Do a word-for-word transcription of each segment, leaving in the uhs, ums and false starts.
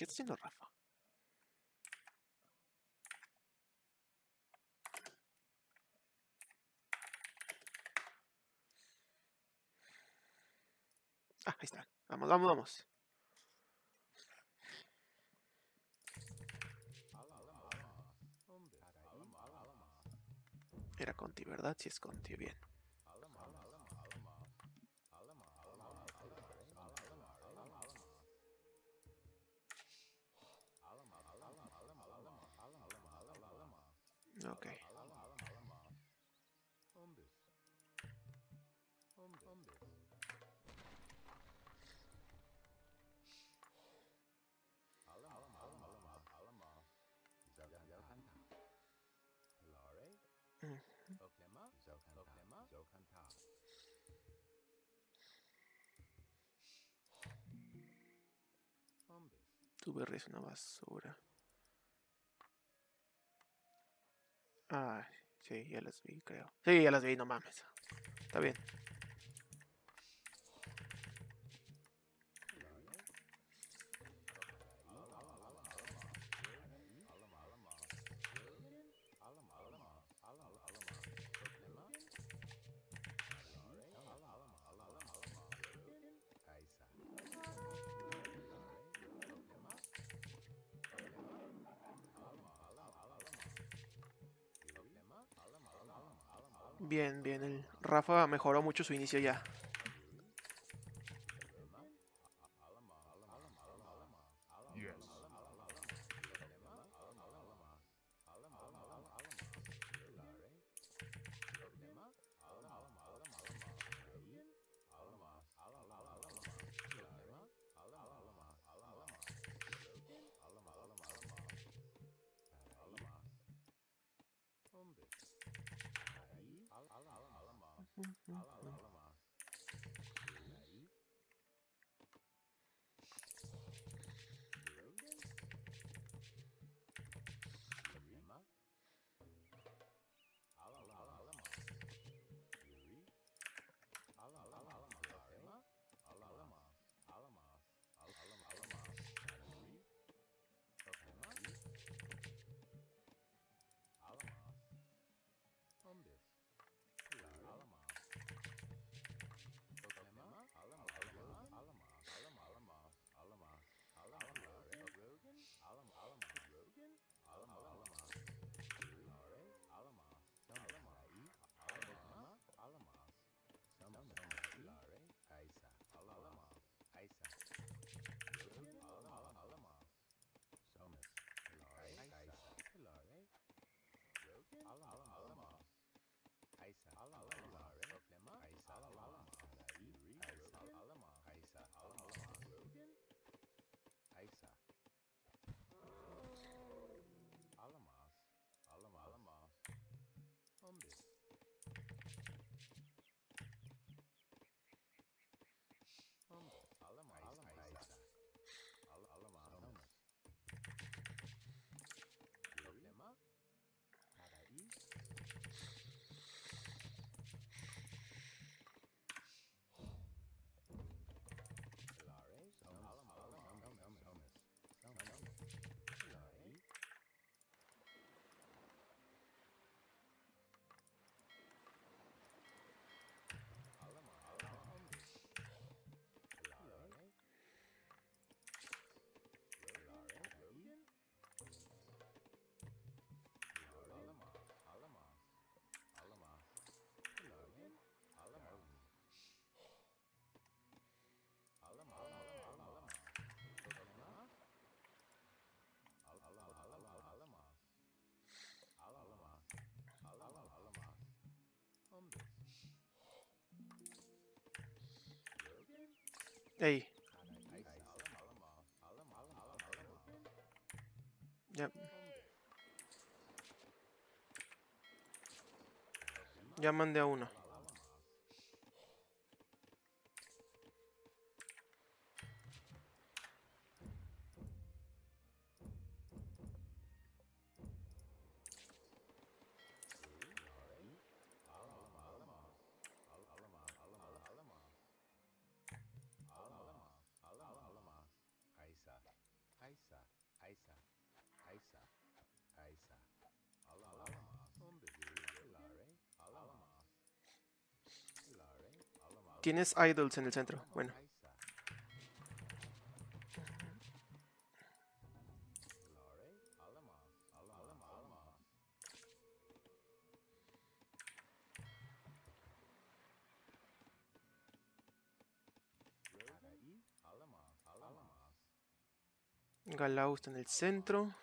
¿Qué está haciendo Rafa? Ah, ahí está. Vamos, vamos, vamos. Era Conti, ¿verdad? Sí es Conti, bien. Ok. Mm. Tu berry es una basura. Ay, sí, ya las vi, creo. Sí, ya las vi, no mames. Está bien. Bien, bien. El Rafa mejoró mucho su inicio ya. Ey. Ya. Ya mandé a uno. Tienes idols en el centro. Bueno. Galau está en el centro.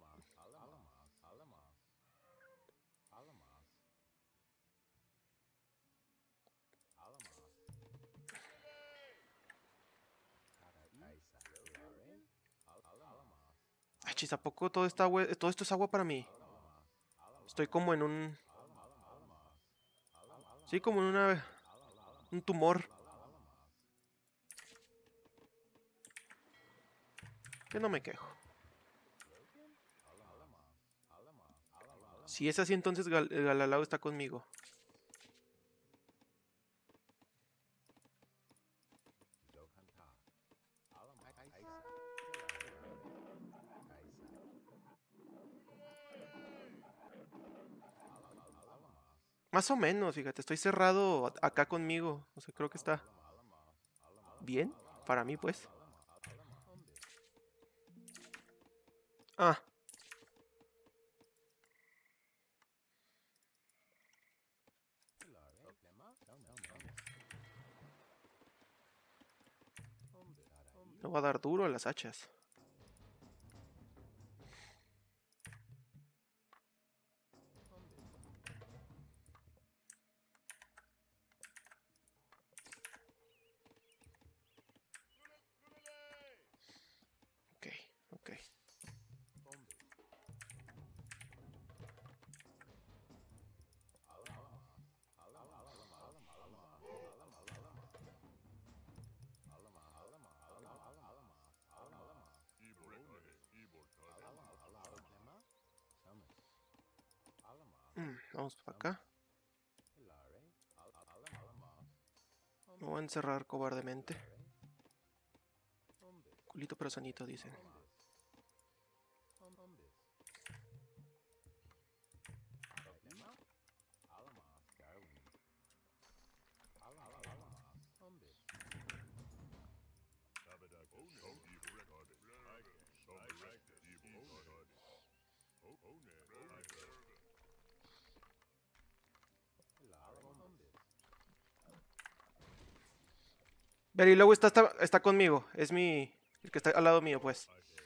Ay, chis, ¿a poco todo, esta agua, todo esto es agua para mí? Estoy como en un... Sí, como en una... un tumor. Que no me quejo. Si es así, entonces Gal Galalao está conmigo. Más o menos, fíjate, estoy cerrado acá conmigo. O sea, creo que está bien para mí, pues. Ah. Le voy a dar duro a las hachas. Ok, ok. Mm, vamos para acá. Me voy a encerrar cobardemente. Culito pero sanito, dicen. Ver, y luego está, está, está conmigo. Es mi... el que está al lado mío, pues.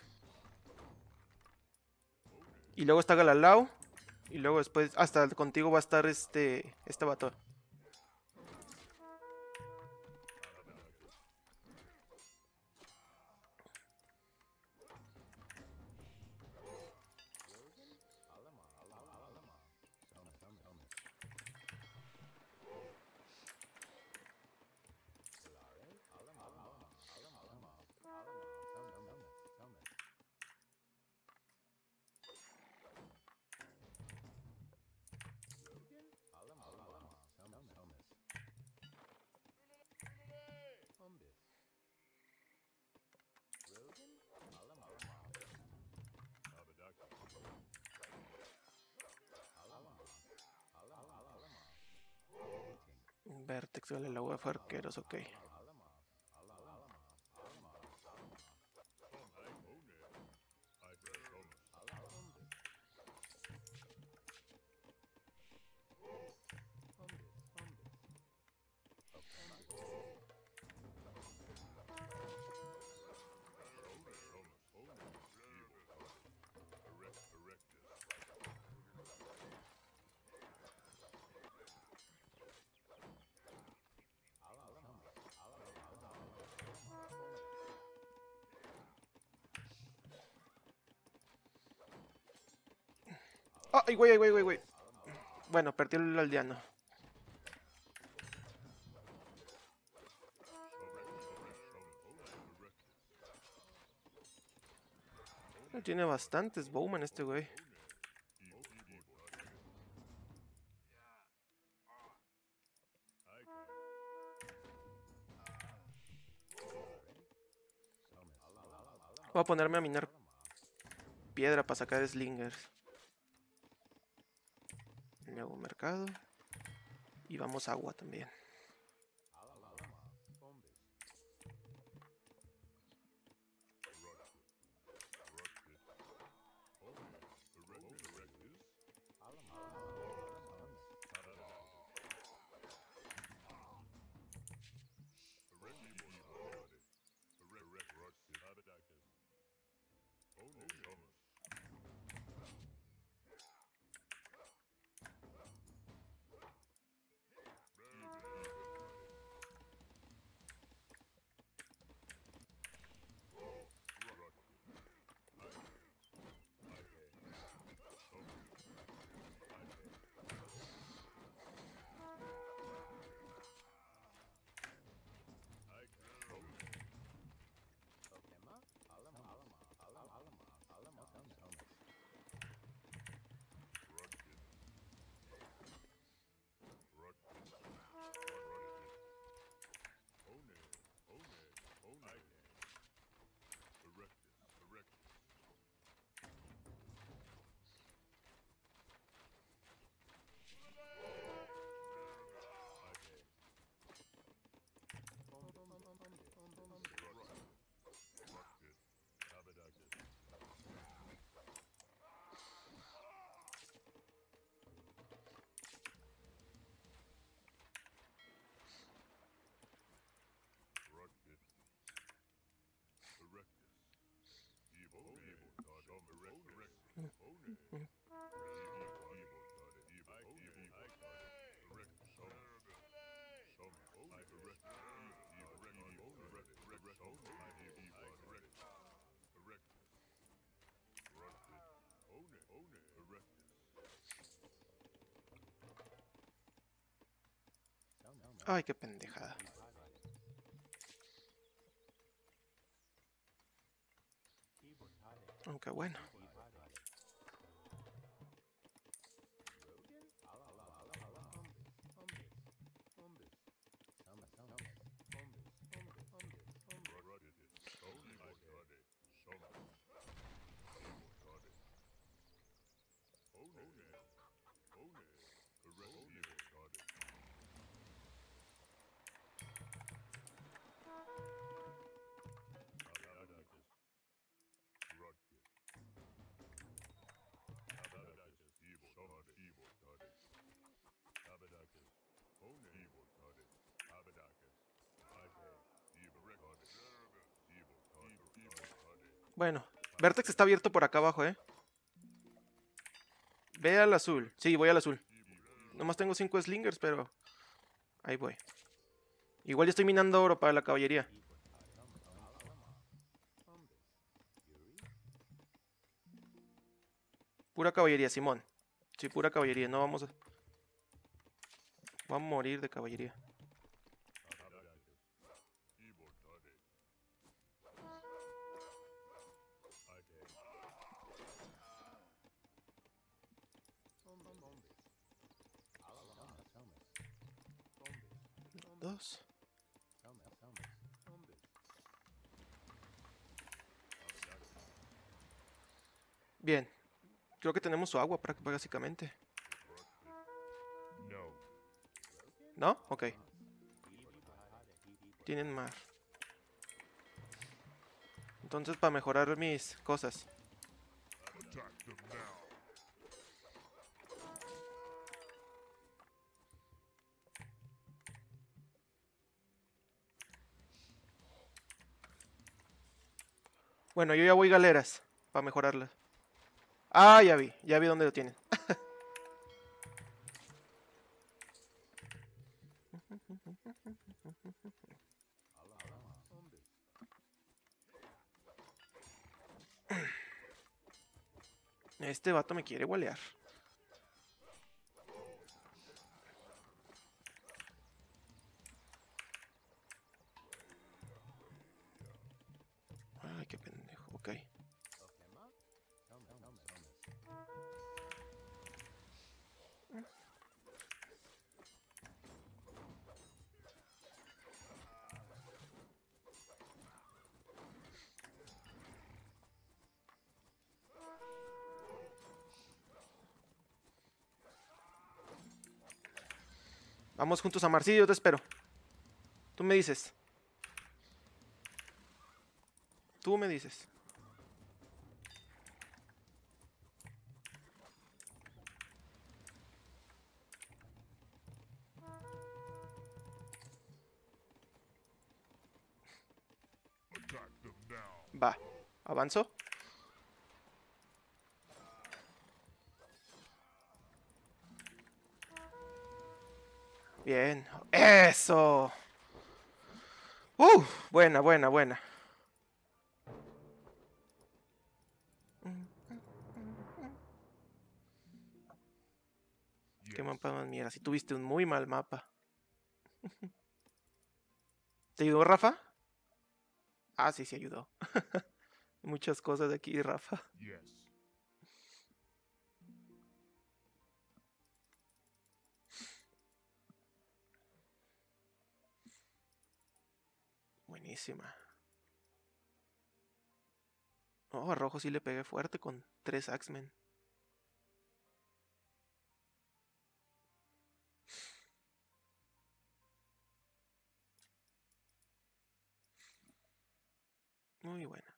Y luego está Galalao. Y luego después, hasta contigo va a estar este... este vato. Vertex, Galalao, fue arqueros, ok. ¡Ay, güey, güey, güey, güey! Bueno, perdí el aldeano. Tiene bastantes Bowman este güey. Voy a ponerme a minar piedra para sacar slingers. Luego mercado. Y vamos agua también. Ay, qué pendejada. Aunque bueno. Bueno, Vertex está abierto por acá abajo, ¿eh? Ve al azul. Sí, voy al azul. Nomás tengo cinco slingers, pero... ahí voy. Igual ya estoy minando oro para la caballería. Pura caballería, Simón. Sí, pura caballería. No vamos a... vamos a morir de caballería. Dos. Bien. Creo que tenemos su agua, básicamente. ¿No? Ok. Tienen mar. Entonces, para mejorar mis cosas. Bueno, yo ya voy galeras. Para mejorarlas. Ah, ya vi. Ya vi dónde lo tienen. Este vato me quiere gualear. Ay, qué pendejo. Ok. Vamos juntos a Marcillo, yo te espero. Tú me dices. Tú me dices. Va. Avanzo. Bien. ¡Eso! ¡Uh! Buena, buena, buena. Qué mapa más mierda. Si tuviste un muy mal mapa. ¿Te ayudó Rafa? Ah, sí, sí ayudó. Muchas cosas de aquí, Rafa. Buenísima. Oh, a rojo sí le pegué fuerte con tres Axemen. Muy buena.